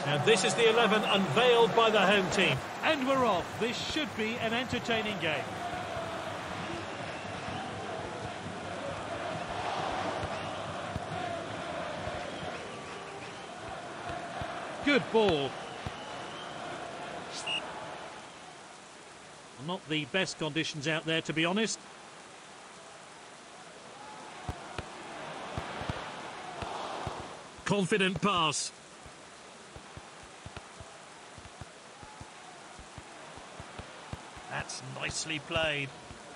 And this is the 11 unveiled by the home team. And we're off. This should be an entertaining game. Good ball. Not the best conditions out there, to be honest. Confident pass. That's nicely played.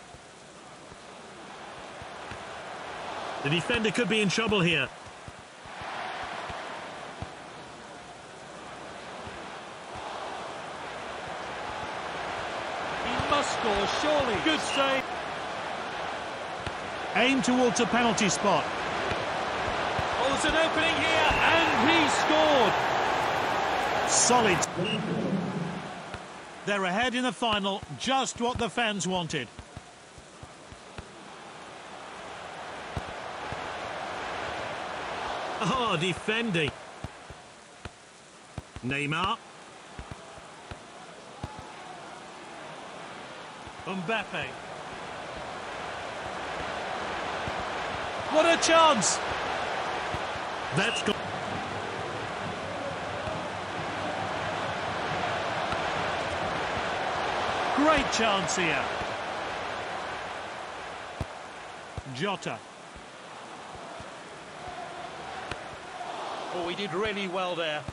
The defender could be in trouble here. He must score, surely. Good save. Aim towards a penalty spot. Oh, there's an opening here, and he scored. Solid. They're ahead in the final, just what the fans wanted. Oh, defending. Neymar. Mbappe. What a chance! That's good. Great chance here. Jota. Oh, he did really well there.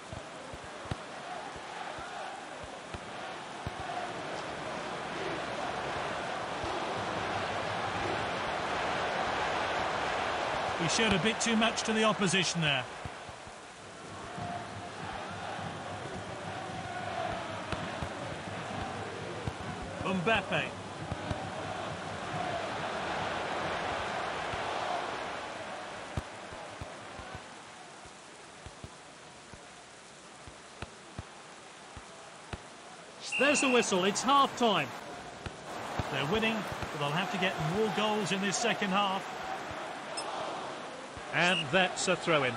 He showed a bit too much to the opposition there. Mbappe. There's the whistle, it's half-time. They're winning, but they'll have to get more goals in this second half. And that's a throw-in.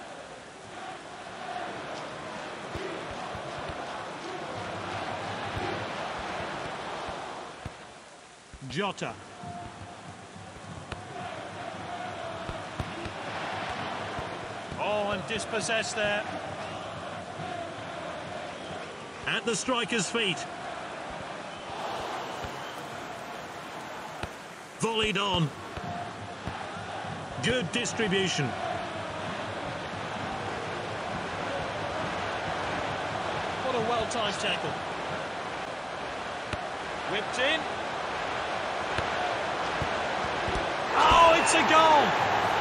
Jota. Oh, and dispossessed there. At the striker's feet. Volleyed on. Good distribution. What a well-timed tackle. Whipped in. Oh, it's a goal!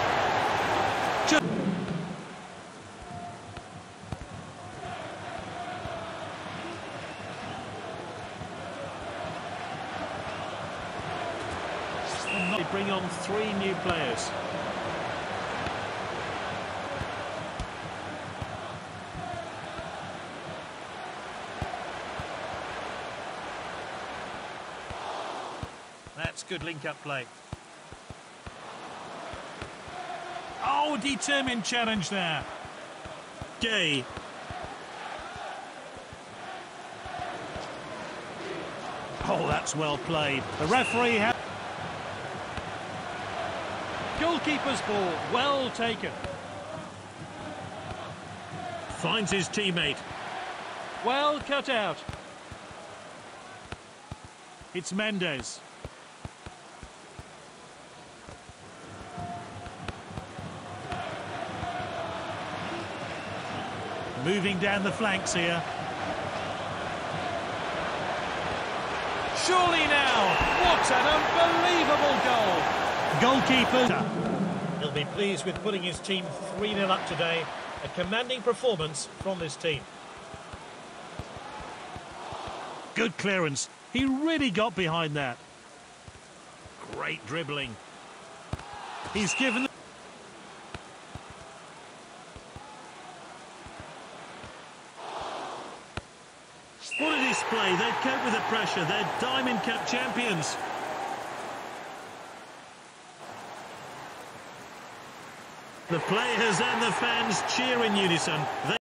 They bring on 3 new players. That's good link-up play. Oh, determined challenge there. Gay. Oh, that's well played. The referee has... Goalkeeper's ball, well taken. Finds his teammate. Well cut out. It's Mendes. Moving down the flanks here. Surely now, what an unbelievable goal. Goalkeeper. He'll be pleased with putting his team 3-0 up today. A commanding performance from this team. Good clearance. He really got behind that. Great dribbling. He's given... What a display. They've coped with the pressure. They're Diamond Cup champions. The players and the fans cheer in unison.